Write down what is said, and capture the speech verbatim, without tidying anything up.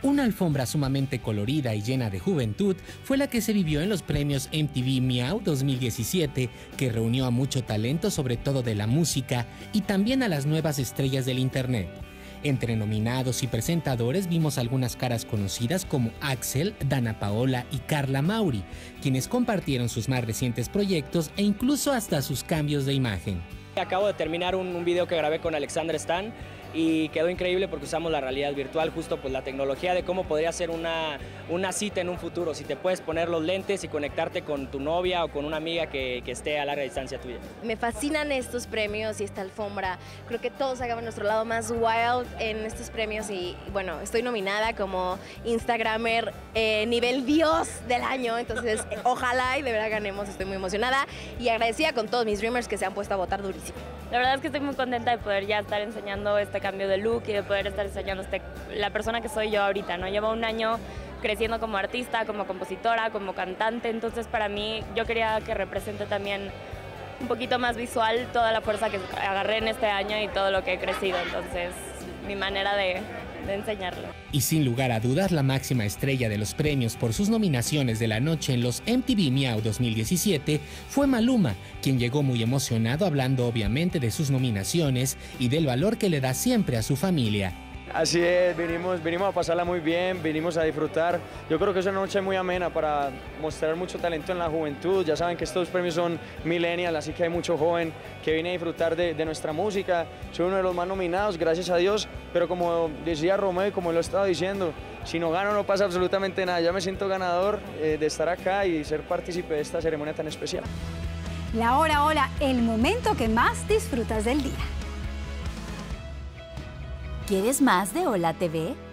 Una alfombra sumamente colorida y llena de juventud fue la que se vivió en los premios M T V Miau dos mil diecisiete, que reunió a mucho talento, sobre todo de la música, y también a las nuevas estrellas del internet. Entre nominados y presentadores vimos algunas caras conocidas como Axel, Dana Paola y Carla Mauri, quienes compartieron sus más recientes proyectos e incluso hasta sus cambios de imagen. Acabo de terminar un, un video que grabé con Alexander Stan y quedó increíble porque usamos la realidad virtual, justo pues la tecnología de cómo podría ser una, una cita en un futuro, si te puedes poner los lentes y conectarte con tu novia o con una amiga que, que esté a larga distancia tuya. Me fascinan estos premios y esta alfombra, creo que todos sacamos nuestro lado más wild en estos premios y bueno, estoy nominada como Instagramer eh, nivel Dios del año, entonces ojalá y de verdad ganemos, estoy muy emocionada y agradecida con todos mis dreamers que se han puesto a votar durísimo. La verdad es que estoy muy contenta de poder ya estar enseñando este cambio de look y de poder estar enseñando este, la persona que soy yo ahorita, ¿no? Llevo un año creciendo como artista, como compositora, como cantante, entonces para mí yo quería que represente también un poquito más visual toda la fuerza que agarré en este año y todo lo que he crecido, entonces mi manera de, de enseñarlo. Y sin lugar a dudas, la máxima estrella de los premios por sus nominaciones de la noche en los M T V Miau dos mil diecisiete fue Maluma, quien llegó muy emocionado hablando obviamente de sus nominaciones y del valor que le da siempre a su familia. Así es, vinimos, vinimos a pasarla muy bien, vinimos a disfrutar. Yo creo que es una noche muy amena para mostrar mucho talento en la juventud. Ya saben que estos premios son millennial, así que hay mucho joven que viene a disfrutar de, de nuestra música. Soy uno de los más nominados, gracias a Dios, pero como decía Romeo y como lo estaba diciendo, si no gano no pasa absolutamente nada. Ya me siento ganador eh, de estar acá y ser partícipe de esta ceremonia tan especial. La hora, hora, el momento que más disfrutas del día. ¿Quieres más de Hola T V?